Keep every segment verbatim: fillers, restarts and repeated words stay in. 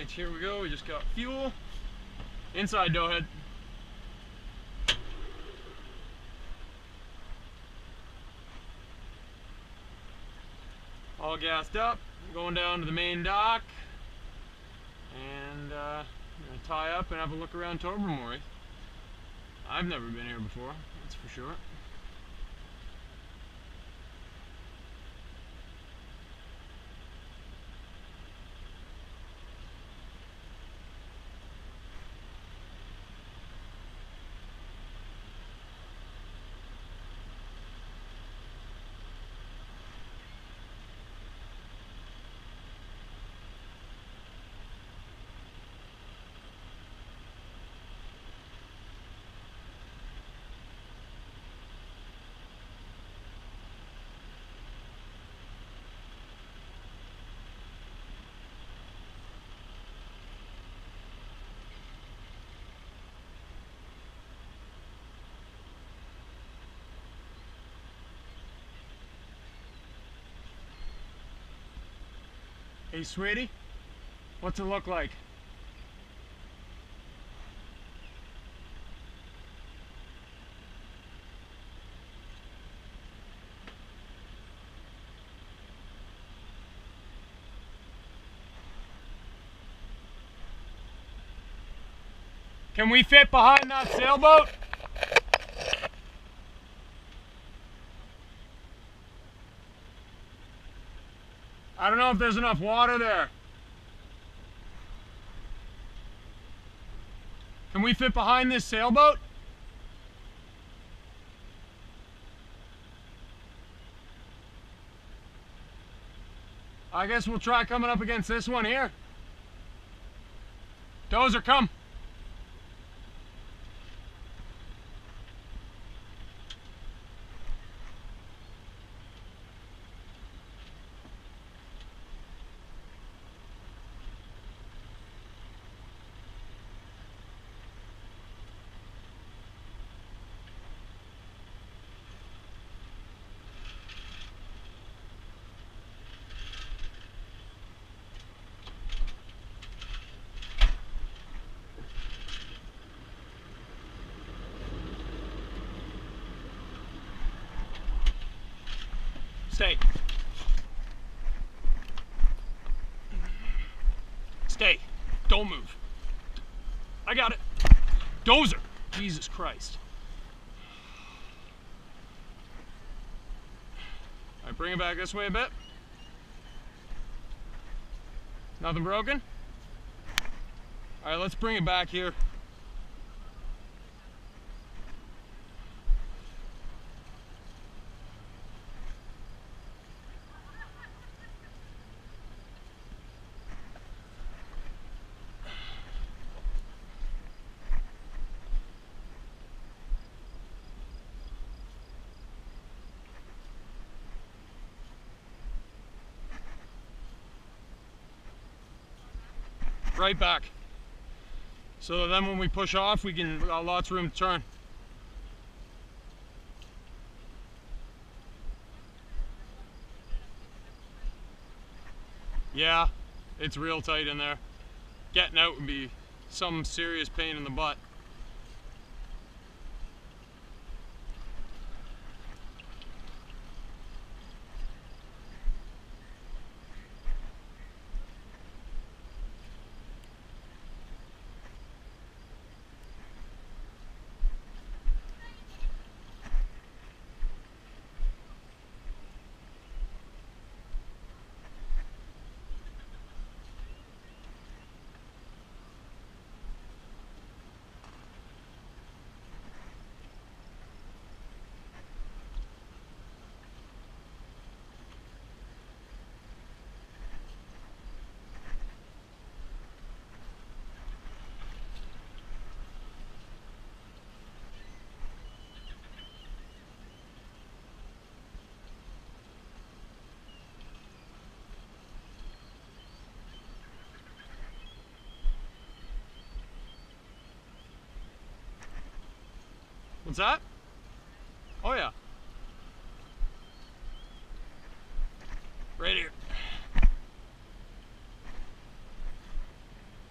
Alright, here we go. We just got fuel. Inside dough head. All gassed up, going down to the main dock, and uh, I'm gonna tie up and have a look around Tobermory. I've never been here before, that's for sure. Hey sweetie, what's it look like? Can we fit behind that sailboat? I don't know if there's enough water there. Can we fit behind this sailboat? I guess we'll try coming up against this one here. Dozer, come. Stay. Stay. Don't move. I got it. Dozer. Jesus Christ. All right, bring it back this way a bit. Nothing broken? All right, let's bring it back here. Right back. So then when we push off, we can got lots of room to turn. Yeah, it's real tight in there. Getting out would be some serious pain in the butt. What's that? Oh yeah. Right here.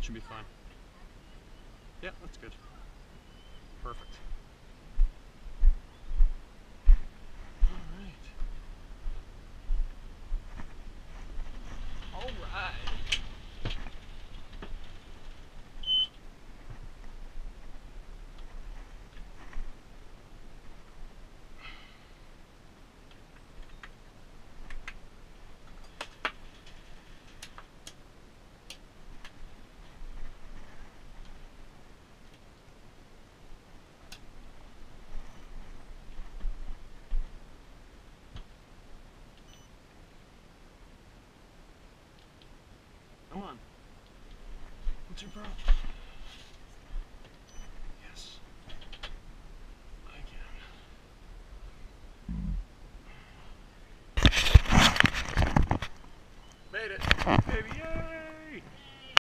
that should be fine. Yeah, that's good. Perfect. All right. All right. Come on. What's your problem?